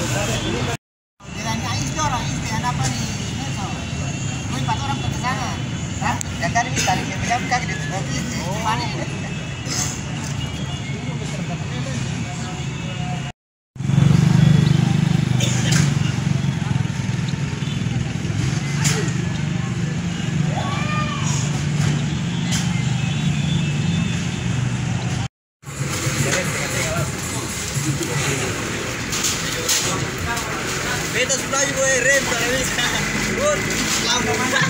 Dengan istri orang istri apa nih? Gue 4 orang ke sana. Hah? Yang tadi bilang kaki di panik. Beta sebelah gue rem tak bisa. Good. Lama mana?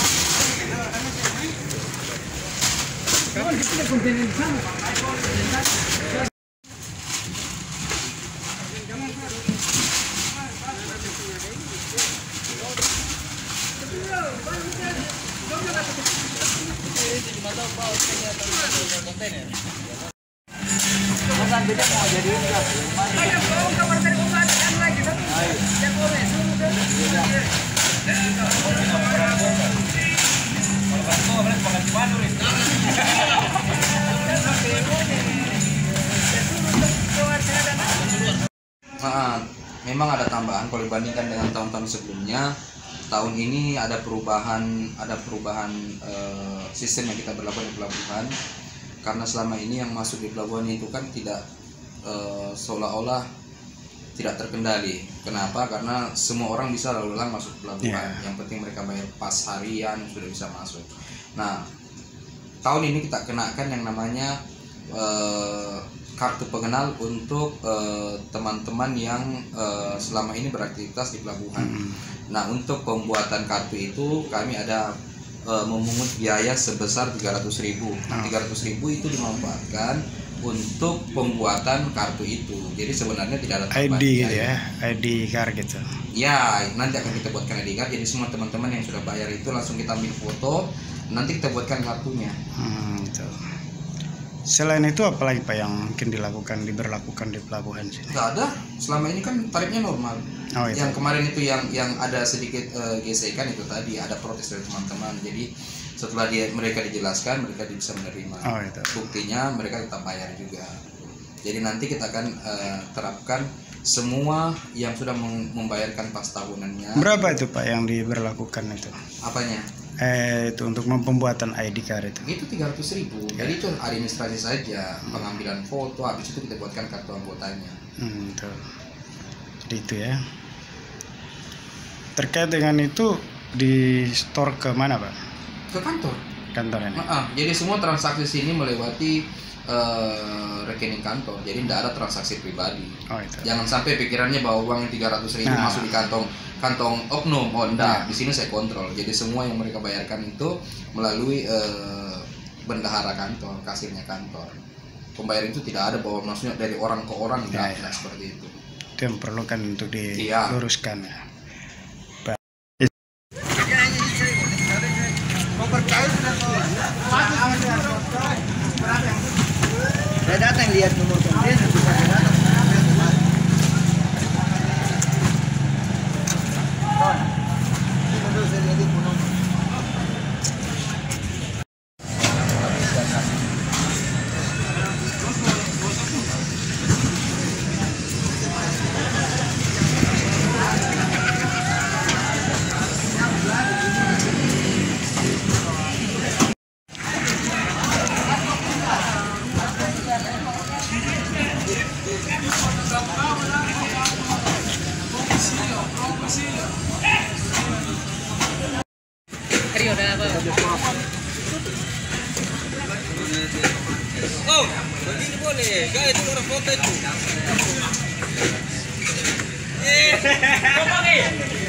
Kawan kita kontenin sana. Bukan beda mau jadi enggak. Memang ada tambahan kalau dibandingkan dengan tahun-tahun sebelumnya. Tahun ini ada perubahan sistem yang kita berlakukan di pelabuhan, karena selama ini yang masuk di pelabuhan itu kan tidak seolah-olah tidak terkendali. Kenapa? Karena semua orang bisa lalu lalang masuk pelabuhan. Yang penting mereka bayar pas harian sudah bisa masuk. Nah, tahun ini kita kenakan yang namanya kartu pengenal untuk teman-teman yang selama ini beraktivitas di pelabuhan. Nah, untuk pembuatan kartu itu kami ada memungut biaya sebesar 300.000. Nah, 300.000 itu dimanfaatkan untuk pembuatan kartu itu. Jadi sebenarnya tidak ada ID gitu ya, ID card gitu. Ya, nanti akan kita buatkan ID card. Jadi semua teman-teman yang sudah bayar itu langsung kita ambil foto, nanti kita buatkan kartunya. Gitu. Selain itu apalagi Pak yang mungkin diberlakukan di pelabuhan sini? Nggak ada. Selama ini kan tarifnya normal. Oh, itu. Yang kemarin itu yang ada sedikit gesekan itu tadi ada protes dari teman-teman. Jadi setelah mereka dijelaskan, mereka bisa menerima. Oh, itu. Buktinya mereka tetap bayar juga. Jadi nanti kita akan terapkan semua yang sudah membayarkan pas tahunannya. Berapa itu Pak yang diberlakukan itu? Apanya? Itu untuk pembuatan ID card itu. Itu 300.000. Jadi itu administrasi saja, pengambilan foto, habis itu kita buatkan kartu anggotanya. Itu. Jadi itu ya. Terkait dengan itu di store ke mana Pak? Ke kantor. Kantor ini. Jadi semua transaksi sini melewati rekening kantor. Jadi tidak ada transaksi pribadi. Oh, itu. Jangan sampai pikirannya bahwa uang 300.000 masuk di kantong oknum. Oh enggak, di sini saya kontrol. Jadi semua yang mereka bayarkan itu melalui bendahara kantor, kasirnya kantor. Pembayaran itu tidak ada bahwa maksudnya dari orang ke orang, tidak seperti itu. Itu yang perlukan untuk diluruskan ya. Saya datang lihat nomor komplain bisa datang. Oh, begini boleh. Guys, itu orang foto itu.